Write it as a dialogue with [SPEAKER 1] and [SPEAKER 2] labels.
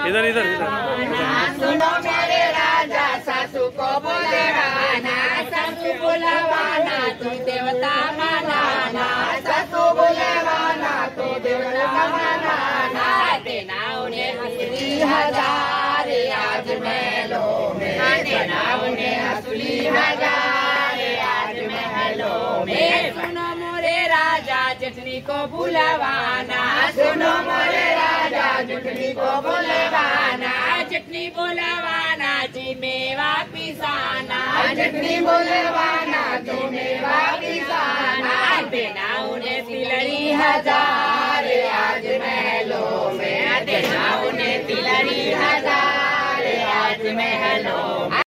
[SPEAKER 1] इधर इधर इधर।
[SPEAKER 2] सुनो मेरे राजा सासू को बुलवाना, सासू बुलवाना तू देवता मनाना, सासू बुलवाना तू देवता मनाना। देना उन्हें हंसली हजार आज महलों में, देना उन्हें हंसली हजार आज महलों में। सुनो मोरे राजा जटनी को बुलवाना, सुनो मोरे राजा जटनी को बुलवाना, चटनी बुलवाना जी मेवा पिसाना, चटनी बुलवाना जी मेवा पिसाना। देना उन्हें तिलड़ी हजार आज महलों में, देना उन्हें तिलड़ी हजार आज महलों में।